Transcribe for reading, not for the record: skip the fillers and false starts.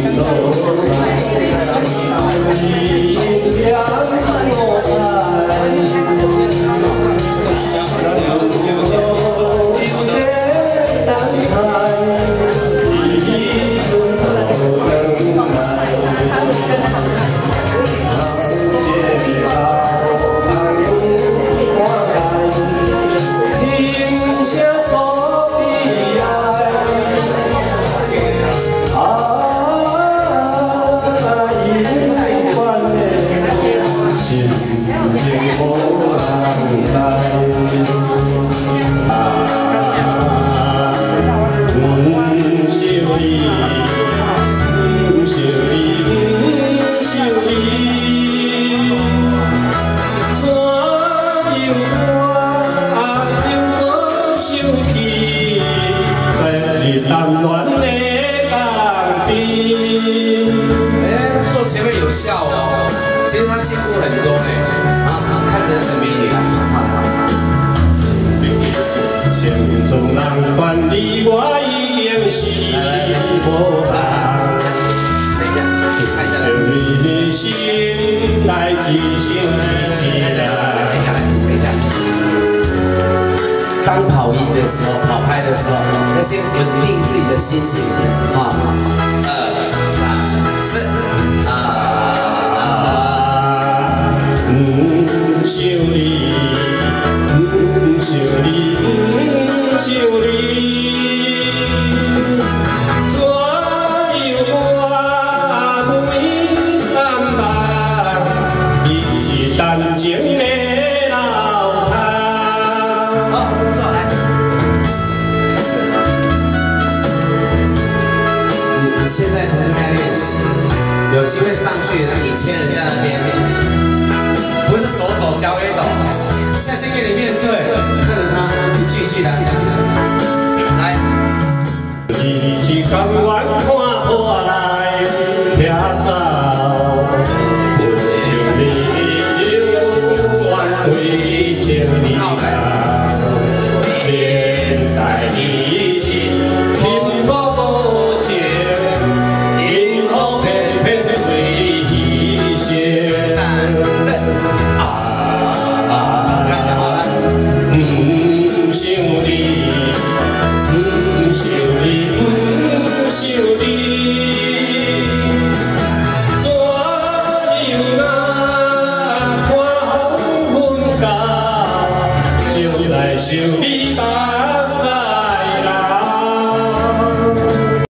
坐前面有笑哦，其实他进步很多呢。看着很美女。 心中人管你我已经是无人。就你心来一生一世当跑音的时候，跑拍的时候，要先稳定自己的心情。好，2、3、4， 想你，想你，想你。左右我每三班，一旦情的老汤。 好，坐来。你现在才在练习，有机会上去，1000人在那边，不是手抖脚也抖，现在先跟你面对，看着他一句一句来。 你是甘愿看我来掠走，就你永远对情你好，连在你。